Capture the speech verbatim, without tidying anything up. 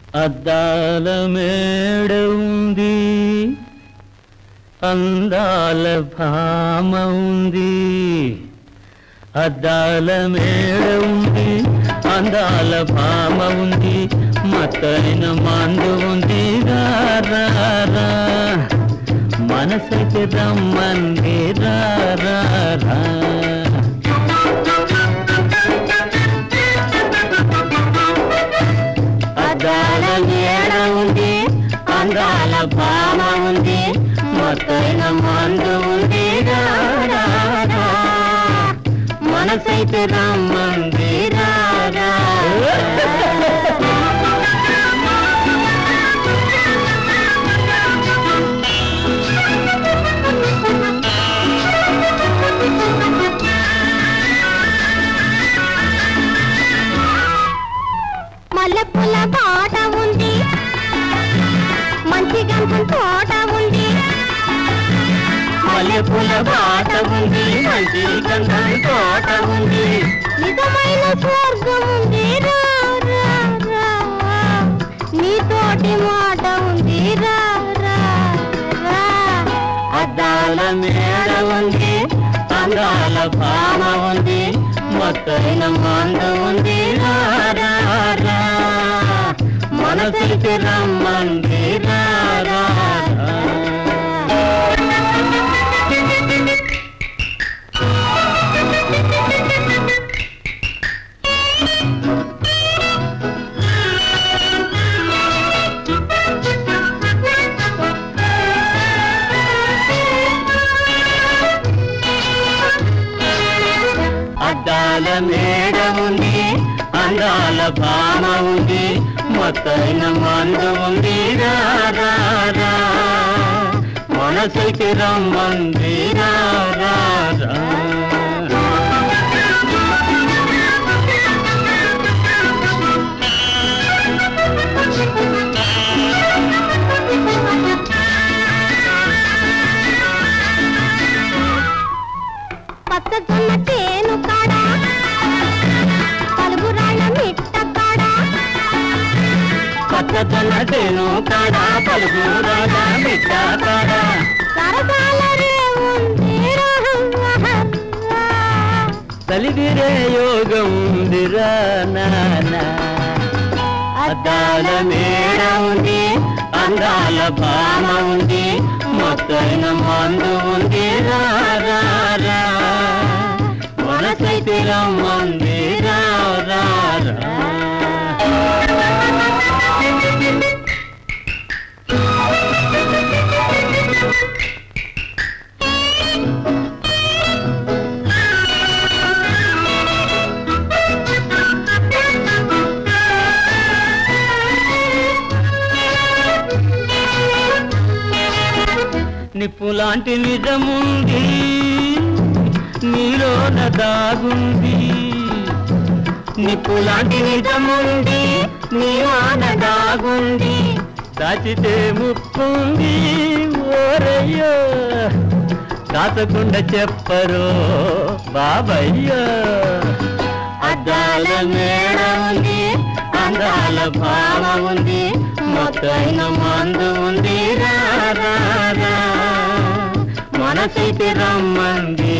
అద్దాల మేడ ఉంది, అందాల భామ ఉంది. అద్దాల మేడ ఉంది, అందాల భామ ఉంది, మత్తైన మందు ఉంది. రా మనసుకి రమ్మంది. రా అద్దాల మేడ ఉంది, అందాల భామ ఉంది, మత్తైన మందు ఉంది. మనసైతే రమ్మంది. రా మల్లెపూల పాట ఉంది, మంచి గంధం తోట ఉంది. మల్లెపూల పాట ఉంది, మంచి గంధం తోట ఉంది. నిజమైన స్వర్గం ఉంది. రా నీతోటి మాట ఉంది. రా అద్దాల మేడ ఉంది, అందాల భామ ఉంది, మత్తైన మందు ఉంది. మనసుకి రమ్మంది. రా అద్దాల మేడ ఉంది, అందాల భామ ఉంది, మత్తైన మందు ఉంది. మనసుకి రమ్మంది. రా పచ్చజొన్న చేను కాడా, పలుగురాళ్ళ మిట్ట కాడా. పచ్చజొన్న చేను కాడా, పలుగురాళ్ళ మిట్ట కాడా. సరసాల రేవుంది. తలిదిరే యోగం ఉంది. రా అద్దాల మేడ ఉంది, అందాల భామ ఉంది, మత్తైన మందు ఉంది. రా మనసైతే రమ్మంది. రా నిప్పులాంటి నిజముంది, నీలోన దాగుంది. నిప్పులాంటి నిజముంది, నీలోన దాగుంది. దాచితే ముక్కుంది. ఓరయ్యో దాచకుండా చెప్పరు బాబయ్యో. అద్దాల మేడ ఉంది, అందాల భామ ఉంది, మత్తైన మందు ఉంది. రా మనసైతే రమ్మంది.